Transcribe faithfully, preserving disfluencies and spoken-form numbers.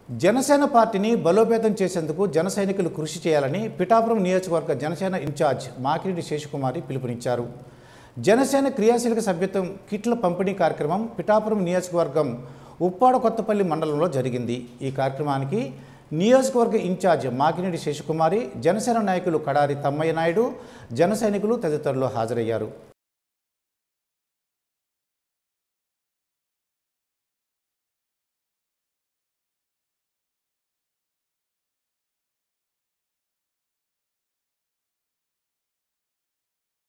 జనసేన పార్టీని బలోపేతం చేసేందుకు జన సైనికులు కృషి చేయాలని పిఠాపురం నియోజకవర్గ జనసేన ఇన్ఛార్జ్ మాకిరెడ్డి శేషకుమారి పిలుపునిచ్చారు. జనసేన క్రియాశీలక సభ్యత్వం కిట్ల పంపిణీ కార్యక్రమం పిఠాపురం నియోజకవర్గం ఉప్పాడ కొత్తపల్లి మండలంలో జరిగింది. ఈ కార్యక్రమానికి నియోజకవర్గ ఇన్ఛార్జ్ మాకిరెడ్డి శేషకుమారి, జనసేన నాయకులు కడారి తమ్మయ్య నాయుడు, జన సైనికులు తదితరులు హాజరయ్యారు.